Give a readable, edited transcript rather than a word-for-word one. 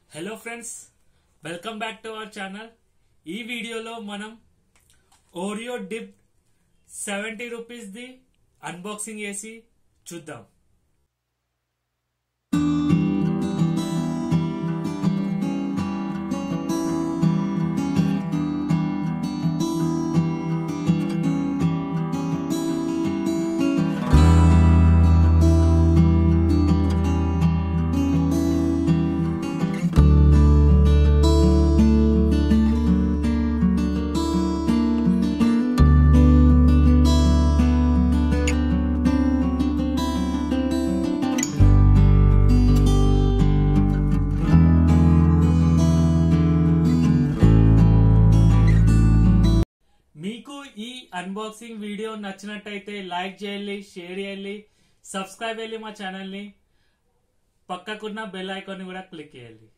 Hello friends, welcome back to our channel. ఈ వీడియోలో మనం Oreo dip 70 rupees the unboxing చేసి చూద్దాం. మీకు ఈ అన్బాక్సింగ్ వీడియో నచ్చినట్టయితే లైక్ చేయాలి, షేర్ చేయాలి, సబ్స్క్రైబ్ చేయాలి మా ఛానల్ ని, పక్కకున్న బెల్ ఐకాన్ ని కూడా క్లిక్ చేయాలి.